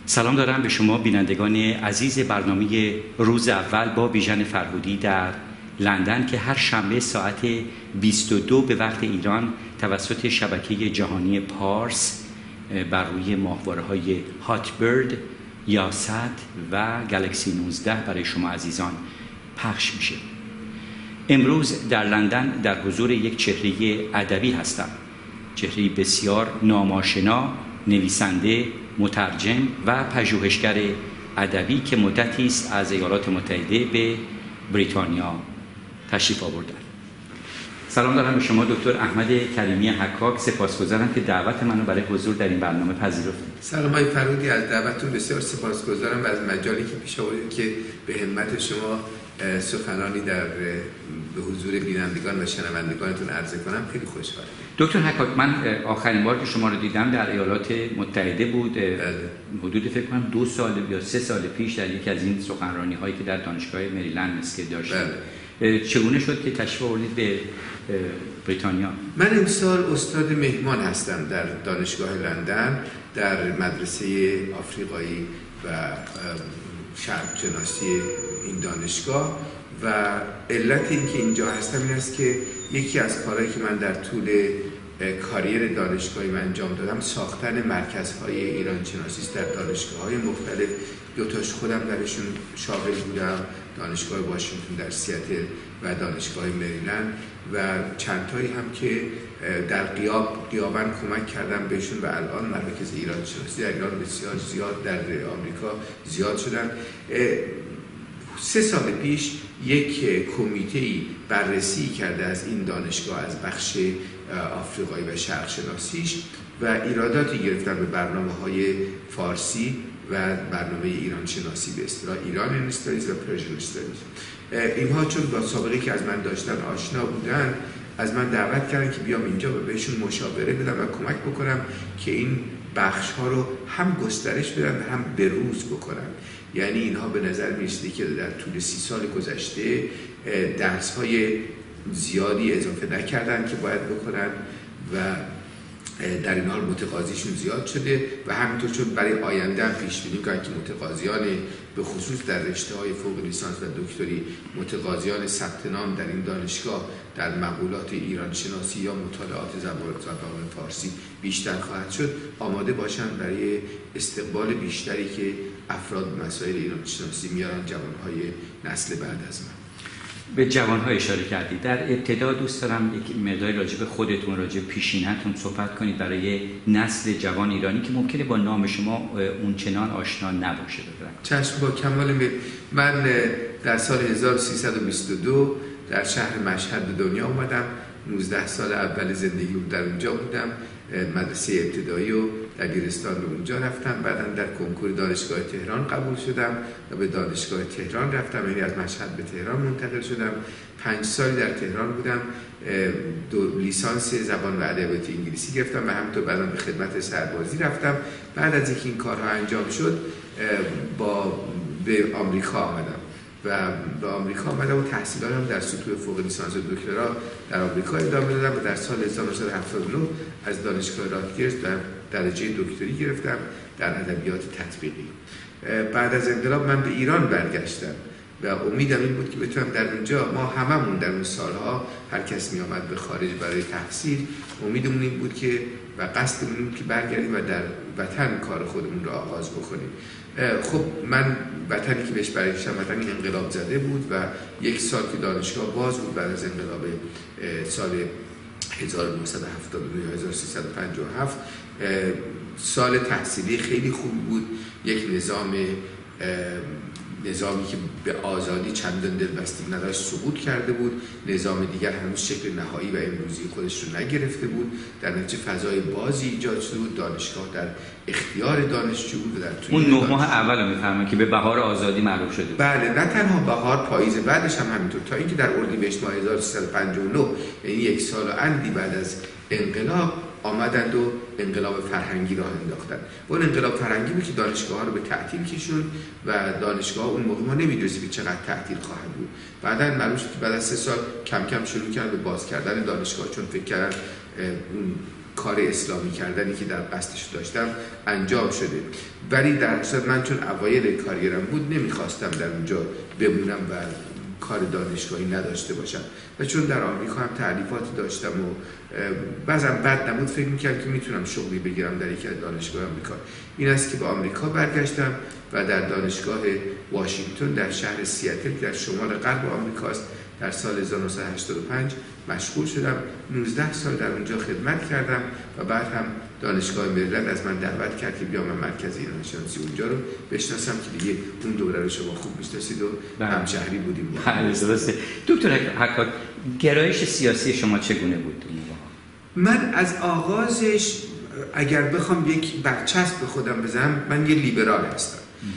سلام دارم به شما بینندگان عزیز برنامه روز اول با بیژن فرهودی در لندن که هر شنبه ساعت 22 به وقت ایران توسط شبکه جهانی پارس بر روی ماهواره‌های هاتبرد، یاست و گلکسی 19 برای شما عزیزان پخش میشه. امروز در لندن در حضور یک چهره ادبی هستم، چهره بسیار ناماشنا، نویسنده، مترجم و پژوهشگر ادبی که مدتی است از ایالات متحده به بریتانیا تشریف آوردند. سلام دارم به شما دکتر احمد کریمی حکاک، سپاسگزارم که دعوت منو برای حضور در این برنامه پذیرفتید. سلام های فرودی، از دعوتتون بسیار سپاسگزارم و از مجالی که پیش آوردید که به همت شما سخنانی در به حضور بینندگان و شنوندگانتون عرضه کنم. خیلی خوشحالم. دکتر حکاک، من آخرین بار که شما رو دیدم در ایالات متحده بود، حدود فکر کنم 2 سال یا 3 سال پیش در یکی از این سخنرانی هایی که در دانشگاه مریلند مسکت داشتید. چگونه شد که تشریف آوردید به بریتانیا؟ من امسال استاد مهمان هستم در دانشگاه لندن در مدرسه آفریقایی و شرق شناسی این دانشگاه و علت این که اینجا هستم این است که یکی از کارهایی که من در طول کاریر دانشگاهی انجام دادم ساختن مرکزهای ایران شناسی است در دانشگاه‌های مختلف. 2 تاش خودم درشون شاغل بودم، دانشگاه واشنگتن در سیاتل و دانشگاه مریلند و چند تایی هم که در غیاباً کمک کردم بهشون و الان مراکز ایران شناسی در ایران بسیار زیاد، در آمریکا زیاد شدن. 3 سال پیش یک کمیته‌ای بررسی کرده از این دانشگاه از بخش آفریقایی و شرق شناسیش و ایراداتی گرفتن به برنامه‌های فارسی و برنامه ایران شناسی، به اصطلاح ایران استادیز و پرژن استادیز. اینها چون با سابقه که از من داشتن آشنا بودن، از من دعوت کردن که بیام اینجا و بهشون مشاوره بدم و کمک بکنم که این بخش‌ها رو هم گسترش بدن هم بروز بکنن. یعنی اینها به نظر می‌رسید که در طول 30 سال گذشته درس‌های زیادی اضافه نکردن که باید بکنن و در این حال متقاضیشون زیاد شده و همینطور چون برای آینده هم پیش بینی کردن که متقاضیان به خصوص در رشته‌های فوق لیسانس و دکتری متقاضیان ثبت نام در این دانشگاه در مقولات ایران شناسی یا مطالعات زبان فارسی بیشتر خواهد شد، آماده باشن برای استقبال بیشتری که افراد به مسائل ایران شناسی میارن، جوانهای نسل بعد از من. به جوان‌ها اشاره کردید. در ابتدا دوست دارم یک مقداری راجع به خودتون، راجع به پیشینه‌تون صحبت کنید برای نسل جوان ایرانی که ممکنه با نام شما اونچنان آشنا نباشه. چشم، با کمال میل. من در سال 1322 در شهر مشهد به دنیا اومدم. 19 سال اول زندگیم در اونجا بودم. مدرسه ابتدایی و دبیرستان رو اونجا رفتم. بعداً در کنکور دانشگاه تهران قبول شدم و به دانشگاه تهران رفتم، یعنی از مشهد به تهران منتقل شدم. 5 سال در تهران بودم. 2 لیسانس زبان و ادبیات انگلیسی گرفتم و همینطور بعداً به خدمت سربازی رفتم. بعد از اینکه این کارها انجام شد به آمریکا آمدم و به آمریکا آمدم و تحصیلاتم در سطوح فوق لیسانس و دکترا در آمریکا ادامه دادم و در سال 1979 از دانشگاه راتگرز در درجه دکتری گرفتم در ادبیات تطبیقی. بعد از انقلاب من به ایران برگشتم و امیدم این بود که بتونم در اونجا، ما هممون در اون سالها هر کس می آمد به خارج برای تحصیل، امیدمون این بود که و قصدمون این بود که برگردیم و در وطن کار خودمون را آغاز بکنیم. خب من وطنی که بهش برگشتم وطنی انقلاب زده بود و 1 سال که دانشگاه باز بود بعد از انقلاب سال 1979 یا 1357 سال تحصیلی خیلی خوب بود. یک نظامی که به آزادی چندان دلبستگی نداشت سقوط کرده بود، نظام دیگر هنوز شکل نهایی و امروزی خودش رو نگرفته بود، در نتیجه فضای بازی ایجاد شده بود، دانشگاه در اختیار دانشجو بود و در اون 9 ماه اول رو می‌فرمایید که به بهار آزادی معروف شده بود. بله، نه تنها بهار، پاییز بعدش هم همینطور، تا اینکه در اردیبهشت ماه 1359 یعنی 1 سال و اندی بعد از انقلاب آمدند و انقلاب فرهنگی راه انداختن. اون انقلاب فرهنگی بود که دانشگاه‌ها رو به تعطیل کشوند و دانشگاه اون موقع ما نمی‌دونستیم که چقدر تعطیل خواهد بود. بعداً معلوم شد که بعد از 3 سال کم کم شروع کردن به باز کردن دانشگاه، چون فکر کردن اون کار اسلامی کردنی که در قصدش داشتم انجام شده. ولی در صورت من چون اوایل کاریرم بود نمیخواستم در اونجا بمونم و کار دانشگاهی نداشته باشم و چون در آمریکا هم تألیفاتی داشتم و بعضم بد نبود، فکر میکردم که میتونم شغلی بگیرم در یکی از دانشگاه آمریکا. این است که به آمریکا برگشتم و در دانشگاه واشنگتن در شهر سیاتل در شمال غرب آمریکاست در سال 1985 مشغول شدم. 19 سال در اونجا خدمت کردم و بعد هم دانشگاه مریلند از من دعوت کرد که بیام مرکز ایرانشناسی اونجا رو بشناسم که دیگه اون دوره رو شما خوب میشناسید و همشهری بودیم. درسته. دکتر حکاک، گرایش سیاسی شما چگونه بود؟ من از آغازش اگر بخوام یک برچسب به خودم بزنم، من یه لیبرال هستم.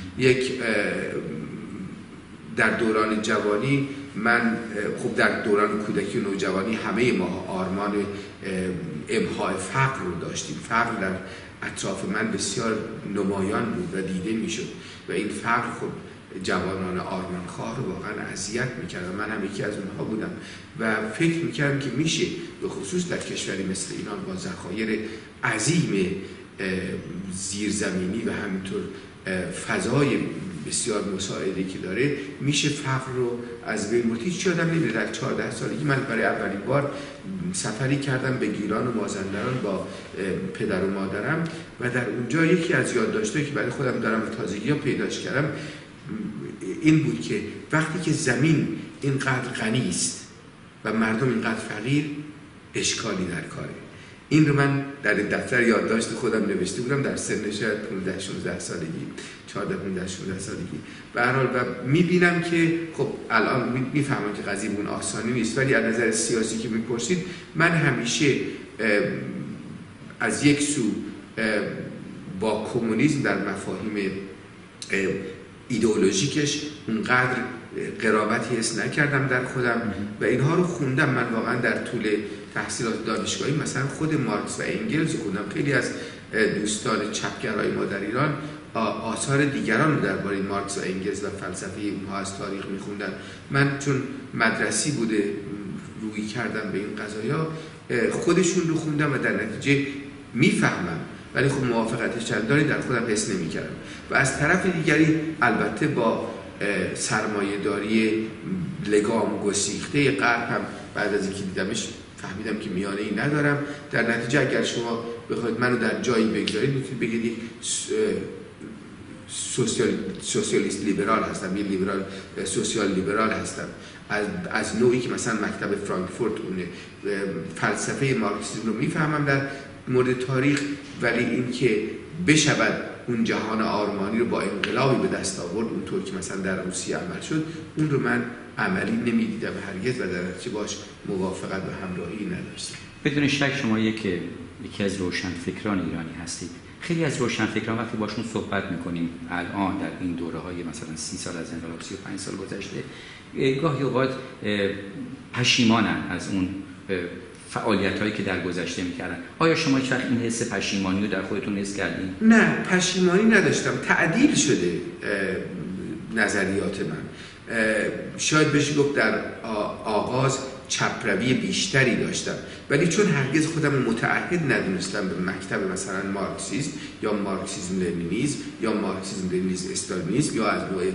در دوران جوانی من خب در دوران کودکی و نوجوانی همه ما آرمان امحاء فقر رو داشتیم. فقر در اطراف من بسیار نمایان بود و دیده میشد و این فقر خب جوانان آرمانخواه رو واقعا اذیت میکرد. من هم یکی از اونها بودم و فکر میکردم که میشه به خصوص در کشوری مثل ایران با ذخایر عظیم زیرزمینی و همینطور فضای بسیار مساعده‌ای که داره میشه فقر رو از بین برد. هیچ یادم نمیاد در 14 سالگی من برای اولین بار سفری کردم به گیلان و مازندران با پدر و مادرم و در اونجا یکی از یادداشتایی که برای خودم دارم تازگی‌ها پیداش کردم این بود که وقتی که زمین اینقدر غنی است و مردم اینقدر فقیر، اشکالی در کاره. این رو من در دفتر یادداشت خودم نوشته بودم در سن شاید 15-16 سالگی، 14-15-16 سالگی. به هر حال و میبینم که خب الان میفهمم که قضیه اون آسانی نیست، ولی از نظر سیاسی که میپرسید من همیشه از یک سو با کمونیسم در مفاهیم ایدئولوژیکش اونقدر قرابتی حس نکردم در خودم و اینها رو خوندم. من واقعا در طول تحصیلات دانشگاهی مثلا خود مارکس و انگلز خوندم. خیلی از دوستان چپگرای ما در ایران آثار دیگران رو درباره مارکس و انگلز و فلسفه اونها از تاریخ میخوندن. من چون مدرسی بوده روی کردم به این قضایا، خودشون رو خوندم و در نتیجه میفهمم، ولی خب موافقت چندانی در خودم حس نمی‌کردم. و از طرف دیگری البته با سرمایه‌داری لگام گسیخته غرب هم بعد از اینکه دیدمش فهمیدم که میانه‌ای ندارم. در نتیجه اگر شما بخواید منو در جایی بگذارید میتونید بگید یک سوسیالیست لیبرال هستم، یه لیبرال سوسیال لیبرال هستم، از نوعی که مثلا مکتب فرانکفورت اونه. فلسفه مارکسیسم رو میفهمم در مورد تاریخ، ولی این که بشود اون جهان آرمانی رو با انقلابی به دست آورد اونطور که مثلا در روسیه عمل شد، اون رو من عملی نمیدیدم هرگز و در نتیجه باش موافقت و همراهی نداشتم. بدون شک شما یکی از روشنفکران ایرانی هستید. خیلی از روشنفکران وقتی باشون صحبت میکنیم الان در این دوره‌های مثلا 30 سال از انقلاب، 35 سال گذشته، گاهی اوقات پشیمانن از اون فعالیت‌هایی که در گذشته می‌کردن. آیا شما هیچ وقت این حس پشیمانی رو در خودتون حس کردین؟ نه، پشیمانی نداشتم. تعدیل شده نظریات من. شاید بشه گفت در آغاز چپروی بیشتری داشتم، ولی چون هرگز خودم متعهد ندونستم به مکتب مثلا مارکسیسم یا مارکسیسم لنینیسم یا مارکسیسم لنینیسم استالینیسم یا از نوع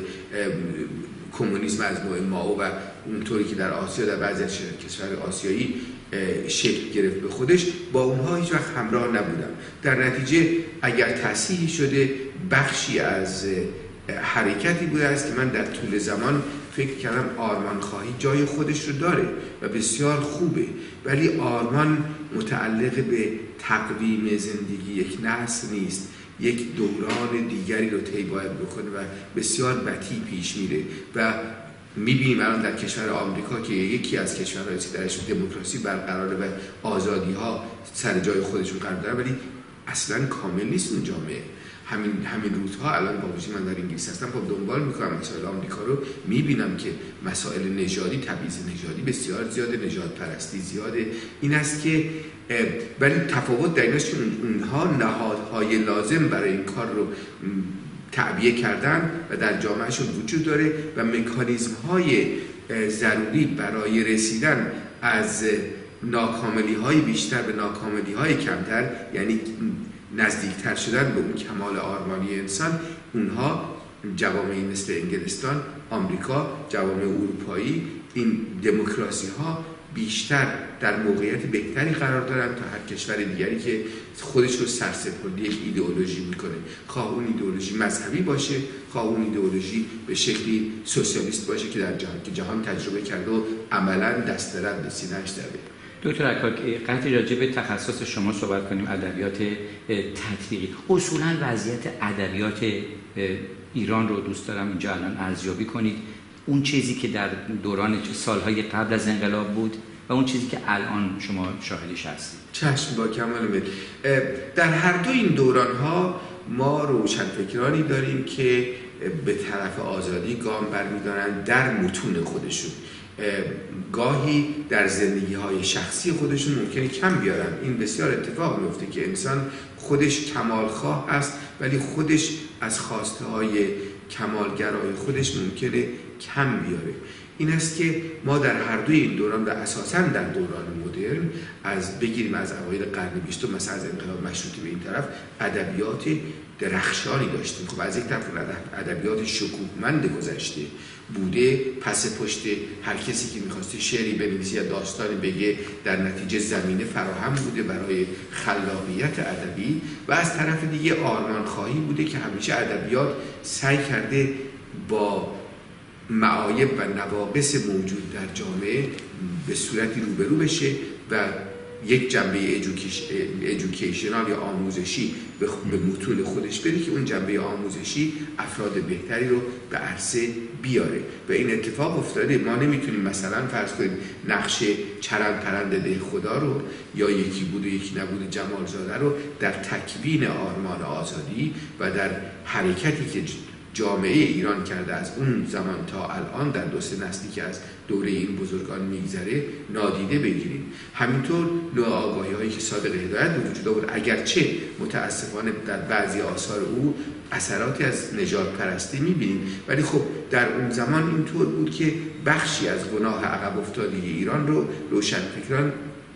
کمونیسم از نوع مائو و اونطوری که در آسیا در بعضی از کشورهای آسیایی شکل گرفت به خودش، با اونها هیچ وقت همراه نبودم. در نتیجه اگر تصحیح شده بخشی از حرکتی بوده است که من در طول زمان فکر کردم آرمان خواهی جای خودش رو داره و بسیار خوبه، ولی آرمان متعلق به تقویم زندگی یک نسل نیست، یک دوران دیگری رو طی باید بکنه و بسیار بطیء پیش میره و میبینیم الان در کشور آمریکا که یکی از کشورهایی که درش دموکراسی برقراره و آزادی ها سر جای خودشون قرار داره، ولی اصلا کامل نیست اون جامعه. همین روزها الان با وجود من در انگلیس هستم خب دنبال میکنم مسائل آمریکا رو، میبینم که مسائل نژادی، تبعیض نژادی بسیار زیاده، نژاد پرستی زیاده. این است که ولی تفاوت در این است که اونها نهادهای لازم برای این کار رو تعبیه کردن و در جامعهشون وجود داره و مکانیزم های ضروری برای رسیدن از ناکاملی های بیشتر به ناکاملی های کمتر، یعنی نزدیکتر شدن به اون کمال آرمانی انسان، اونها جوامعی مثل انگلستان، آمریکا، جوامع اروپایی، این دموکراسی ها بیشتر در موقعیت بهتری قرار دارن تا هر کشور دیگری که خودش رو سرسپرده یک ایدئولوژی میکنه، خواه اون ایدئولوژی مذهبی باشه، خواه اون ایدئولوژی به شکلی سوسیالیست باشه که در جهان تجربه کرده و عملا دست رد به سینه‌اش زده. دکتر عکاک، قطعی راجع به تخصص شما صحبت کنیم، ادبیات تطبیقی. اصولا وضعیت ادبیات ایران رو دوست دارم اینجا الان ارزیابی کنید، اون چیزی که در دوران سالهای قبل از انقلاب بود و اون چیزی که الان شما شاهدش هستید. چشم، با کمال میل. در هر دو این دوران‌ها ما روشنفکرانی داریم که به طرف آزادی گام برمی‌دارن در متون خودشون. گاهی در زندگی‌های شخصی خودشون ممکنه کم بیارن. این بسیار اتفاق میفته که انسان خودش کمالخواه است ولی خودش از خواسته‌های کمالگرای خودش ممکنه کم بیاره. این است که ما در هر دوی این دوران و اساساً در دوران مدرن، از بگیریم از اوایل قرن 20 مثلا از انقلاب مشروطه به این طرف، ادبیات درخشانی داشتیم. خب از یک طرف ادبیات شکوهمند گذشته بوده، پس پشت هر کسی که می‌خواسته شعری بنویسه یا داستانی بگه در نتیجه زمینه فراهم بوده برای خلاقیت ادبی، و از طرف دیگه آرمانخواهی بوده که همیشه ادبیات سعی کرده با معایب و نواقص موجود در جامعه به صورتی روبرو بشه و یک جنبه ایژوکیشنال یا آموزشی به متون خودش بده که اون جنبه آموزشی افراد بهتری رو به عرصه بیاره. و این اتفاق افتاده. ما نمیتونیم مثلا فرض کنیم نقش چرند پرند ده خدا رو یا یکی بود و یکی نبود جمالزاده رو در تکوین آرمان آزادی و در حرکتی که جامعه ایران کرده از اون زمان تا الان در دو سه نسلی که از دوره این بزرگان میگذره نادیده بگیریم. همینطور نوع آگاهی هایی که صادق هدایت به وجود آورد، اگرچه متاسفانه در بعضی آثار او اثراتی از نژاد پرستی میبینیم، ولی خب در اون زمان اینطور بود که بخشی از گناه عقب افتادگی ایران رو روشنفکران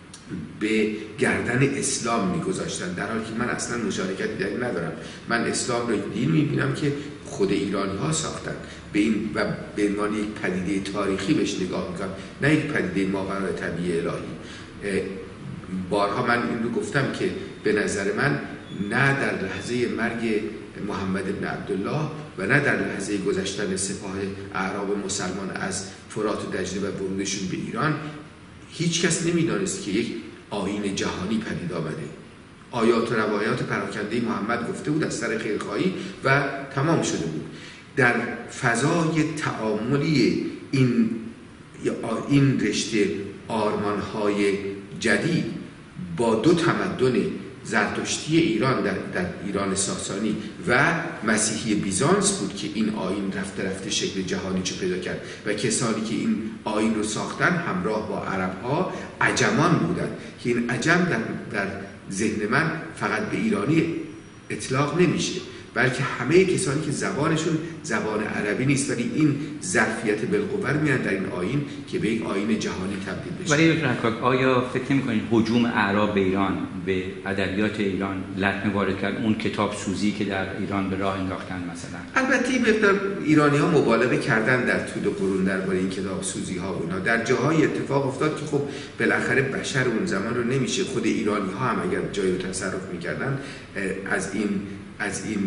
به گردن اسلام میگذاشتن، در حالی که من اصلا مشارکتی در این ندارم. من اسلام رو دین میبینم که خود ایرانی ها ساختن به این و به عنوان یک پدیده تاریخی بهش نگاه میکنم، نه یک پدیده ماورای طبیعی الهی. بارها من این رو گفتم که به نظر من نه در لحظه مرگ محمد بن عبدالله و نه در لحظه گذشتن سپاه اعراب مسلمان از فرات و دجله و ورودشون به ایران هیچ کس نمیدانست که یک آیین جهانی پدید آمده. آیات و روایات پراکنده محمد گفته بود از سر خیرخواهی و تمام شده بود. در فضای تعاملی این رشته آرمان‌های جدید با دو تمدن زرتشتی ایران در ایران ساسانی و مسیحی بیزانس بود که این آیین رفته رفته شکل جهانی چو پیدا کرد و کسانی که این آیین رو ساختن همراه با عرب‌ها عجمان بودند که این عجم در ذهن من فقط به ایرانی اطلاق نمیشه، بلکه همه کسانی که زبانشون زبان عربی نیست ولی این ظرفیت بالقوه میان در این آیین که به یک آیین جهانی تبدیل بشه. ولی دکتر عکاک، آیا فکر نمی‌کنید هجوم اعراب به ایران به ادبیات ایران لطمه وارد کرد؟ اون کتاب سوزی که در ایران به راه انداختن مثلا. البته این مقدار ایرانی‌ها مبالغه کردن در طول قرون درباره این کتاب سوزی‌ها و اینا. در جاهای اتفاق افتاد که خب بالاخره بشر اون زمان رو نمیشه، خود ایرانی‌ها هم اگر جایی رو تصرف می‌کردن از این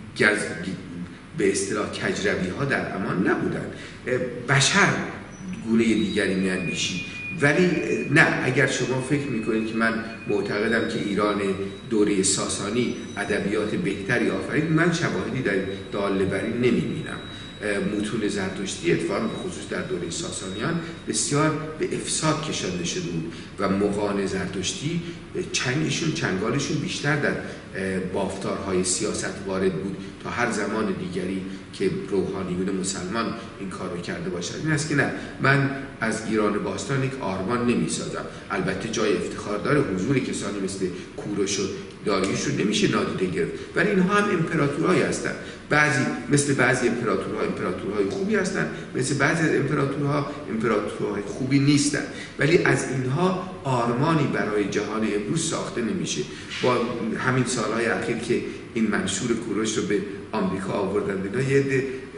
به اصطلاح کجروی ها در امان نبودن. بشر گونه دیگری میاندیشید. ولی نه، اگر شما فکر میکنید که من معتقدم که ایران دوره ساسانی ادبیات بهتری آفرید، من شواهدی در داله بر این نمیبینم. متون زرتشتی اتفاقا به خصوص در دوره ساسانیان بسیار به افساد کشانده شده بود و مغان زرتشتی چنگالشون بیشتر در بافتارهای سیاست وارد بود تا هر زمان دیگری که روحانیون مسلمان این کار رو کرده باشد. این است که نه، من از ایران باستان یک آرمان نمی سازم. البته جای افتخار داره حضور کسانی مثل کوروش و داریوش رو نمیشه نادیده گرفت، ولی اینها هم امپراتورهایی هستن. مثل بعضی امپراتورهای خوبی هستن، مثل بعضی از امپراتورهای خوبی نیستن، ولی از اینها آرمانی برای جهان امروز ساخته نمیشه. با همین سالهای اخیر که این منشور کوروش رو به آمریکا آوردن، اینا یه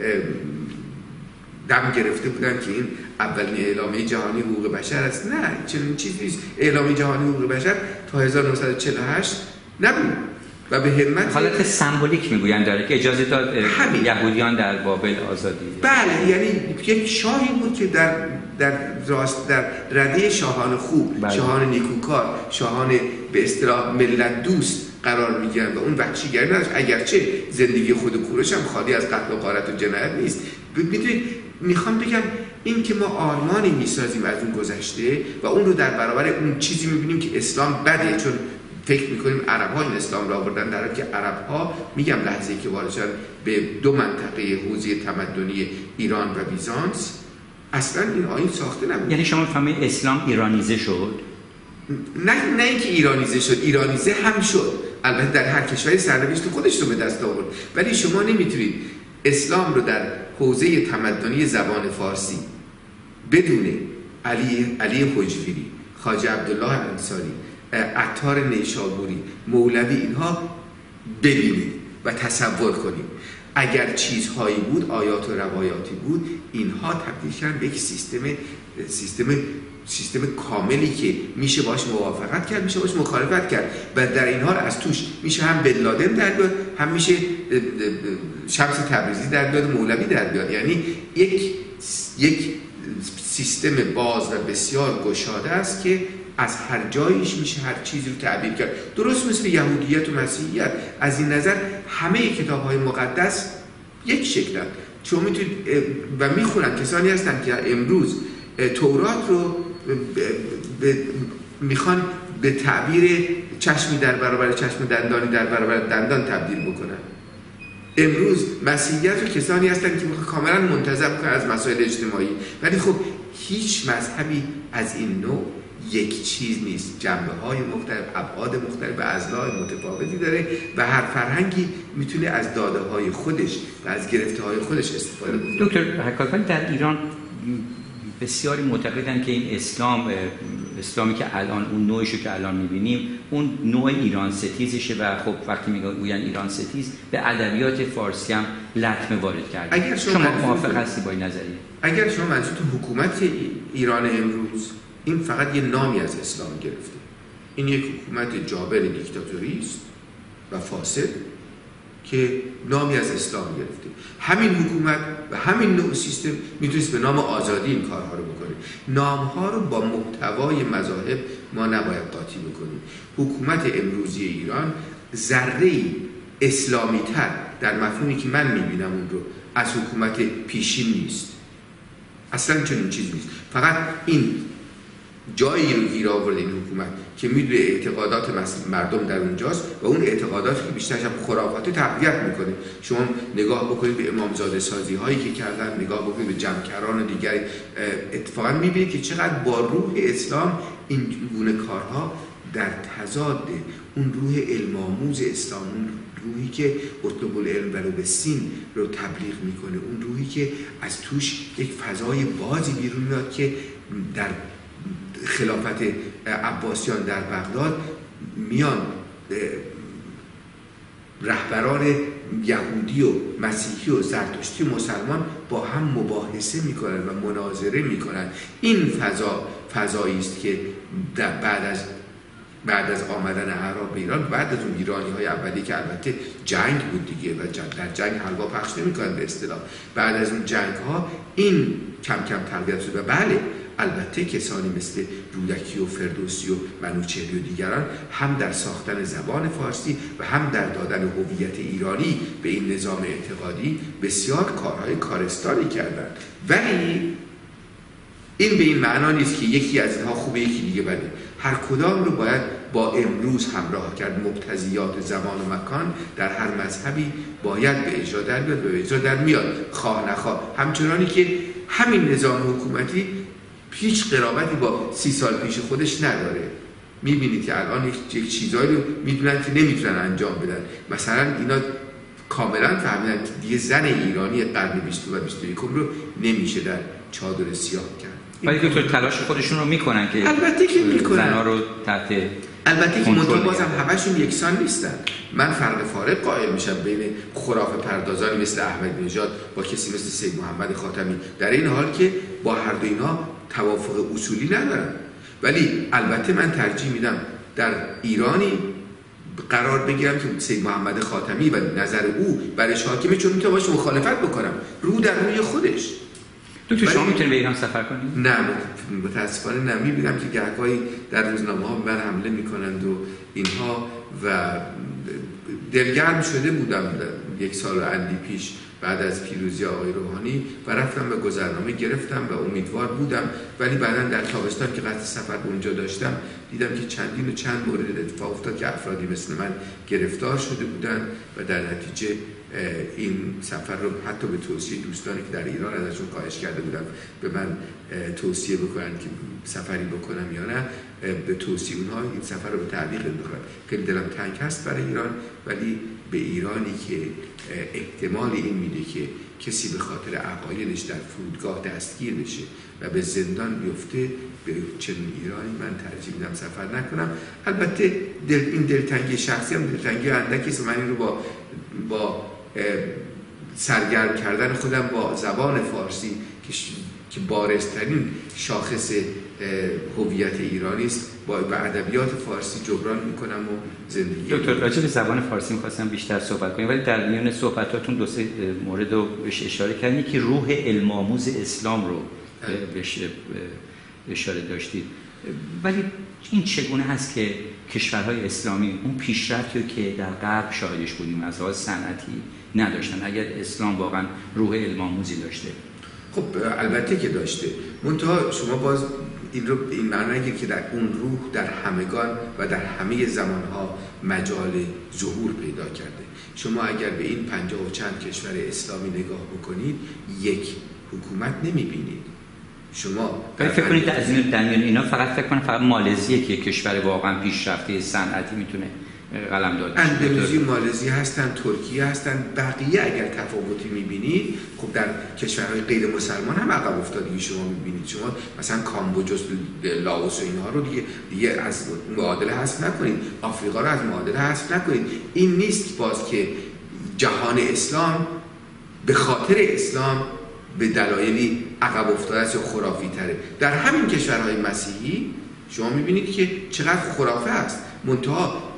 دم گرفته بودن که این اولین اعلامیه جهانی حقوق بشر است. نه، چنین چیزی نیست. اعلامیه جهانی حقوق بشر تا 1948 نبود و به همت حالت سمبولیک میگویند داره که اجازه داد یهودیان در بابل آزادی. بله، یعنی یک شاهی بود که در رده شاهان خوب، بله، شاهان نیکوکار، شاهان به اصطلاح ملت دوست قرار میگیرن و اون وحشیگری نداشت. اگرچه زندگی خود کوروش هم خالی از قتل و غارت و جنایت نیست. میدونید، میخوام بگم این که ما آرمانی میسازیم از اون گذشته و اون رو در برابر اون چیزی میبینیم که اسلام بده، چون فکر میکنیم عرب ها این اسلام را آوردن، در حالی که عرب ها، میگم لحظه‌ای که وارد شدن به دو منطقه حوزه تمدنی ایران و بیزانس، اصلا این آیین ساخته نبود. یعنی شما فهمید اسلام ایرانیزه شد؟ نه اینکه ایرانیزه شد، ایرانیزه هم شد. البته در هر کشوری سرنوشت خودش رو به دست آورد، ولی شما نمیتونید اسلام رو در حوزه تمدنی زبان فارسی بدون علی حجویری، خواجه عبدالله انصاری، عطار نیشابوری، مولوی، اینها ببینید و تصور کنید. اگر چیزهایی بود، آیات و روایاتی بود، اینها تبدیل شدن به یک سیستم کاملی که میشه باش موافقت کرد، میشه باش مخالفت کرد و در این حال از توش میشه هم بن لادن در بیاد، هم میشه شمس تبریزی در بیاد، مولوی در بیاد. یعنی یک سیستم باز و بسیار گشاده است که از هر جایش میشه هر چیزی رو تعبیر کرد. درست مثل یهودیت و مسیحیت. از این نظر همه کتاب‌های مقدس یک شکلن. شما میتونید و میخونن کسانی هستن که امروز تورات رو میخوان به تعبیر چشمی در برابر چشم، دندانی در برابر دندان تبدیل بکنن. امروز مسیحیت رو کسانی هستن که میخوان کاملا منتزع بکنن از مسائل اجتماعی، ولی خب هیچ مذهبی از این نوع یک چیز نیست. جنبه‌های مختلف، ابعاد مختلف و اضلاع متفاوتی داره و هر فرهنگی میتونه از داده‌های خودش و از گرفته‌های خودش استفاده کنه. دکتر حکایت، در ایران بسیاری معتقدن که این اسلامی که الان اون نوعشو که الان می‌بینیم اون نوع ایران ستیزشه و خب وقتی میگن ایران ستیز به ادبیات فارسی هم لطمه وارد کرده. اگر شما موافق هستی با این نظریه؟ اگر شما منظورتون حکومت ایران امروز، این فقط یه نامی از اسلام گرفته. این یک حکومت جابر دیکتاتوری است و فاسد که نامی از اسلام گرفته. همین حکومت و همین نوع سیستم میتونست به نام آزادی این کارها رو بکنه. نامها رو با محتوای مذاهب ما نباید قاطی بکنیم. حکومت امروزی ایران ذره‌ای اسلامی تر در مفهومی که من میبینم اون رو از حکومت پیشین نیست. اصلا چنین چیزی نیست. فقط این جایی رو گیر آورده این حکومت که میدونه اعتقادات مردم در اونجاست و اون اعتقاداتی که بیشترش هم خرافاتی تقویت میکنه. شما نگاه بکنید به امامزاده سازی هایی که کردن، نگاه بکنید به جمعکران دیگری، اتفاقا میبینید که چقدر با روح اسلام این گونه کارها در تضاد اون روح علم آموز اسلام، اون روحی که اطلب العلم ولو بالسین رو تبلیغ میکنه، اون روحی که از توش یک فضای بازی بیرون میاد که در خلافت عباسیان در بغداد میان رهبران یهودی و مسیحی و زرتشتی و مسلمان با هم مباحثه میکنن و مناظره میکنن. این فضایی است که بعد از آمدن اعراب به ایران، بعد از اون ایرانی های اولی که البته جنگ بود دیگه و در جنگ حلوا پخش نمیکنن به اصطلاح، بعد از اون جنگ ها این کم کم تقویت شد و بله البته کسانی مثل رودکی و فردوسی و منوچهری و دیگران هم در ساختن زبان فارسی و هم در دادن هویت ایرانی به این نظام اعتقادی بسیار کارهای کارستانی کردند، ولی این به این معنا نیست که یکی از اینها خوبه یکی دیگه بده. هر کدام رو باید با امروز همراه کرد. مقتضیات زمان و مکان در هر مذهبی باید به اجرا در بیاد و به اجرا در میاد، خواه نخواه. همچنانی که همین نظام حکومتی هیچ قرابتی با 30 سال پیش خودش نداره. میبینید که الان یک چیزایی رو میدونن که نمیتونن انجام بدن. مثلا اینا کاملا فهمیدن که دیگه زن ایرانی قرن 20 و 21 رو نمیشه در چادر سیاه کرد. ولی دکتر تلاش خودشون رو میکنن که البته که میکنن، زنا رو تحت البته که منطقه بازم همشون یکسان نیستن. من فرق فارق قائل میشم بین خرافه پردازانی مثل احمدی نژاد با کسی مثل سید محمد خاتمی، در این حال که با هر دو اینا توافق اصولی ندارن. ولی البته من ترجیح میدم در ایرانی قرار بگیرم که سید محمد خاتمی و نظر او برای حاکمه، چون میتونم باش مخالفت بکنم رو در روی خودش. دکتر شما میتونید به ایران سفر کنید؟ نه متاسفانه نه. میبینم که گهگاهی در روزنامه ها من حمله میکنند و اینها، و دلگرم شده بودم یک سال اندی پیش بعد از پیروزی آقای روحانی و رفتم و گذرنامه گرفتم و امیدوار بودم، ولی بعدا در تابستان که قصد سفر به اونجا داشتم دیدم که چند مورد اتفاق افتاد که افرادی مثل من گرفتار شده بودن و در نتیجه این سفر رو حتی به توصیه دوستانی که در ایران ازشون خواهش کرده بودم به من توصیه بکنن که سفری بکنم یا نه، به توصیه اونها این سفر رو به تعلیق انداختم. خیلی دلم تنگ هست برای ایران، ولی به ایرانی که احتمال این میده که کسی به خاطر عقایدش در فرودگاه دستگیر بشه و به زندان بیفته، به چنین ایرانی من ترجیح میدم سفر نکنم. البته این دلتنگی شخصی هم دلتنگی اندکی است. من این رو با سرگرم کردن خودم با زبان فارسی که بارزترین شاخص هویت ایرانی است با ادبیات فارسی جبران میکنم و زندگی. دکتر راجع به زبان فارسی می‌خواستم بیشتر صحبت کنیم، ولی در میان صحبتاتون دو سه مورد رو بهش اشاره کردین که روح علم آموز اسلام رو بهش اشاره داشتید. ولی این چگونه هست که کشورهای اسلامی اون پیشرفتی که در غرب شاهدش بودیم از لحاظ صنعتی نداشتن، اگر اسلام واقعا روح علم آموزی داشته؟ خب البته که داشته، منتها شما باز این معنی که در اون روح در همگان و در همه زمانها مجال ظهور پیدا کرده. شما اگر به این 50 و چند کشور اسلامی نگاه بکنید یک حکومت نمیبینید. شما فکر کنید از این دنیان اینا فقط مالزیه که کشور واقعا پیشرفته صنعتی میتونه قلمداد بشه. اندونزی، مالزی هستن، ترکیه هستن. بقیه اگر تفاوتی میبینید، خب در کشورهای غیر مسلمان هم عقب افتادگی شما میبینید. شما مثلا کامبوجا، لاوس و اینها رو دیگه از معادله حذف نکنید، آفریقا رو از معادله حذف نکنید. این نیست باز که جهان اسلام به خاطر اسلام به دلایلی عقب افتاده است یا خرافی تره. در همین کشورهای مسیحی شما میبینید که چقدر خرافه است، منتها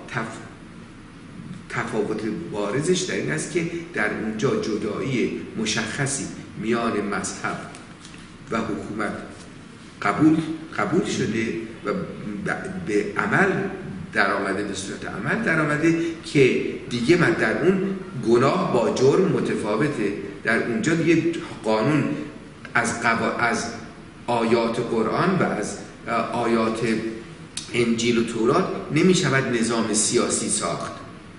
تفاوت بارزش در این است که در اونجا جدایی مشخصی میان مذهب و حکومت قبول شده و به عمل در آمده، به صورت عمل در آمده که دیگه من در اون گناه با جرم متفاوته. در اونجا دیگه قانون از آیات قرآن و از آیات انجیل و تورات نمی شود نظام سیاسی ساخت.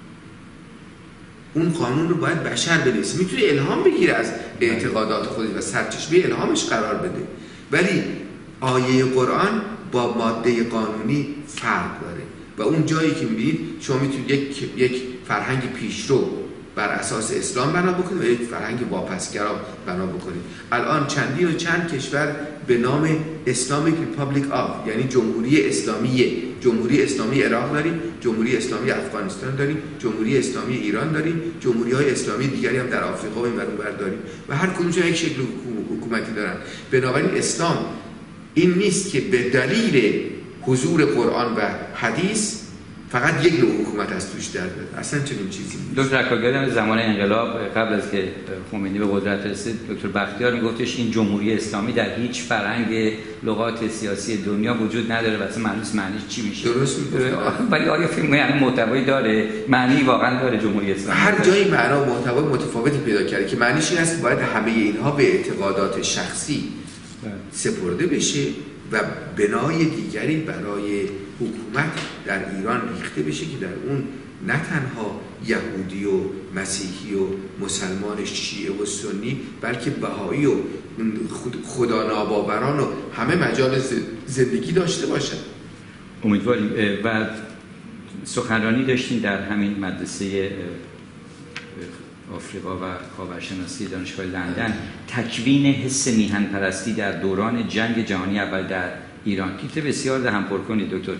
اون قانون رو باید بشر بنویسه، میتونه الهام بگیره از اعتقادات خودش و سرچشمه الهامش قرار بده، ولی آیه قرآن با ماده قانونی فرق داره و اون جایی که میبینید شما میتونید یک فرهنگ پیشرو بر اساس اسلام بنا بکنید و یک فرهنگ واپسگرا بنا بکنید. الان چندین و چند کشور به نام اسلامیک ریپابلیک آف، یعنی جمهوری اسلامی عراق داریم، جمهوری اسلامی افغانستان داریم، جمهوری اسلامی ایران داریم، جمهوری‌های اسلامی دیگری هم در آفریقا و اینور داریم و هر کدومشون یک شکل حکومتی دارن. بنابراین اسلام این نیست که به دلیل حضور قرآن و حدیث فقط یک نوع حکومت از توش در بیاد. اصلا چنین چیزی نیست. دکتر اکبرگردم زمان انقلاب قبل از که خمینی به قدرت رسید، دکتر بختیار میگفتش این جمهوری اسلامی در هیچ فرهنگ لغات سیاسی دنیا وجود نداره و اصلا معنیش چی میشه. درست میگه. ولی آیا فیلم یعنی محتوایی داره، معنی واقعا داره جمهوری اسلامی؟ هر جایی معنا و محتوای متفاوتی پیدا کرده که معنیش این است باید همه اینها به اعتقادات شخصی سپرده بشه و بنای دیگری برای حکومت در ایران ریخته بشه که در اون نه تنها یهودی و مسیحی و مسلمان شیعه و سنی، بلکه بهایی و خدا ناباوران و همه مجال زندگی داشته باشن. امیدواریم. و سخنرانی داشتیم در همین مدرسه آفریقا و خاورشناسی دانشگاه لندن، تکوین حس میهن پرستی در دوران جنگ جهانی اول در ایران. تیتر بسیار دهن پر کنید دکتر.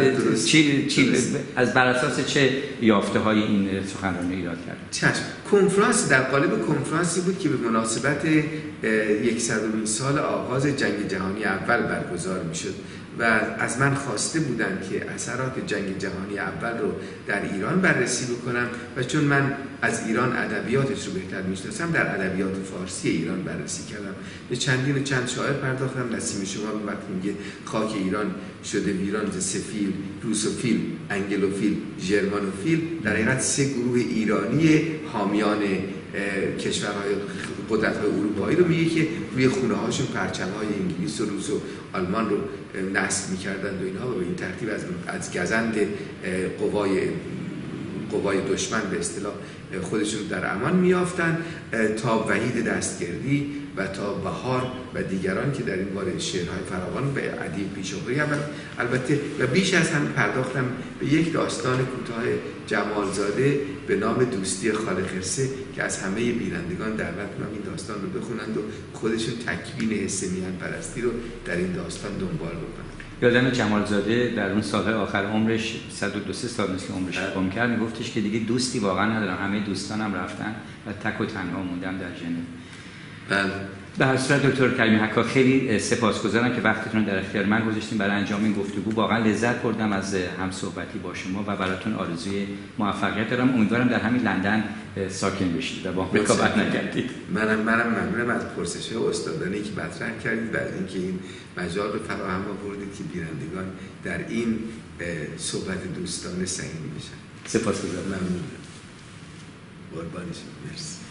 از بر اساس چه یافته های این سخنرانی ایراد کرد؟ چشم. کنفرانس در قالب کنفرانسی بود که به مناسبت 100مین سال آغاز جنگ جهانی اول برگزار میشد و از من خواسته بودند که اثرات جنگ جهانی اول رو در ایران بررسی بکنم و چون من از ایران ادبیاتش رو بهتر میشناسم در ادبیات فارسی ایران بررسی کردم. به چند شاعر پرداختم. نسیم شما وقتی میگه خاک ایران شده ویران ز سفیل، روسوفیل، انگلوفیل، ژرمانوفیل، در حقیقت 3 گروه ایرانی حامیان کشورهای قدرت‌های اروپایی رو میگه که روی خونه هاشون پرچم‌های انگلیس و روس و آلمان رو نصب می‌کردند و اینها، و به این ترتیب از گزند قوای دشمن به اصطلاح خودشون در امان میافتن تا وحید دستگردی و تا بهار و دیگران که در این باره شعرهای فراوان و ادیب پیش‌روی هم البته. و بیش از همه پرداختم به یک داستان کوتاه جمالزاده به نام دوستی خاله خرسه که از همه بینندگان دعوت می‌کنم این داستان رو بخونند و خودشون تکوین حس میهن پرستی رو در این داستان دنبال بکنند. یادم جمالزاده در اون سالهای آخر عمرش 102 سال مثل عمرش قم کرد، میگفتش که دیگه دوستی واقعا ندارم، همه دوستانم رفتن و تک و تنها موندم در ژنو. بله. به هر صورت دکتر کریمی حکا خیلی سپاسگزارم که وقتتون در اختیار من گذاشتین برای انجام این گفتگو. واقعا لذت بردم از همصحبتی با شما و براتون آرزوی موفقیت دارم. امیدوارم در همین لندن ساکن بشید و با هم رقابت نکردید. منم ممنونم از پرسش‌های استادانه‌ای که مطرح کردید و از اینکه این مجال رو فراهم آوردید که بینندگان در این صحبت دوستانه سهیم بشن. سپاسگزارم. ممنون. قربان شما. مرسی.